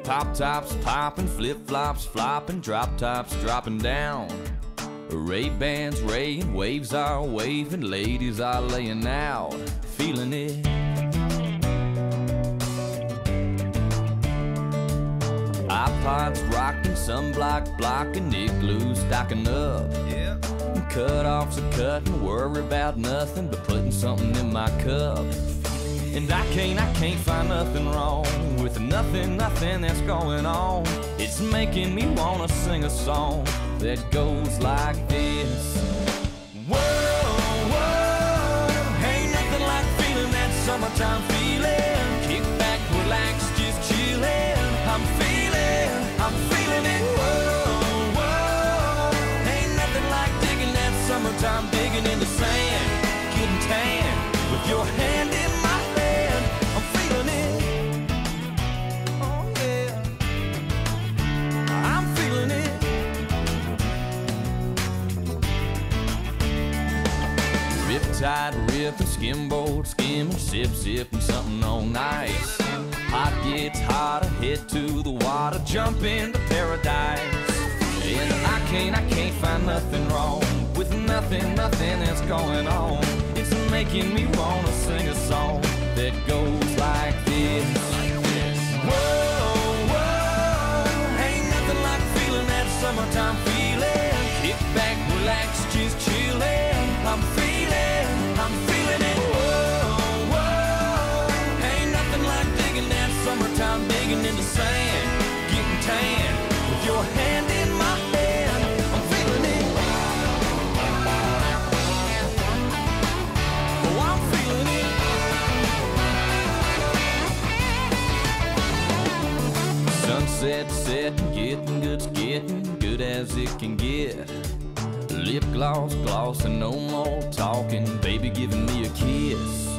Pop tops popping, flip flops flopping, drop tops dropping down. Ray-Bans raying, waves are waving, ladies are laying out, feeling it. iPods rocking, sunblock blocking, igloos stocking up. Cut-offs are cutting, worry about nothing but putting something in my cup. And I can't find nothing wrong with nothing that's going on. It's making me wanna sing a song that goes like this. Whoa, whoa, ain't nothing like feeling that summertime feeling. Kick back, relax, just chillin'. I'm feeling it. Whoa, whoa, ain't nothing like digging that summertime, digging in the sand, getting tan with your hand in my hand. I'm feeling it. Oh yeah, I'm feeling it. Riptide ripping, skimboard skimming, sipping something on nice. Hot gets hotter, head to the water, jump into paradise. And I can't find nothing wrong with nothing that's going on. It's making me wanna sing a song that goes like this. Whoa, whoa, ain't nothing like feeling that summertime feeling. Kick back, relax, just chillin'. I'm feeling it. Whoa, whoa, ain't nothing like digging that summertime, digging in the sand, getting tan with your hand in my hand. I'm feeling it. Oh, I'm feeling it. Sunset setting, getting good as it can get. Lip gloss, glossing, no more talking, baby giving me a kiss.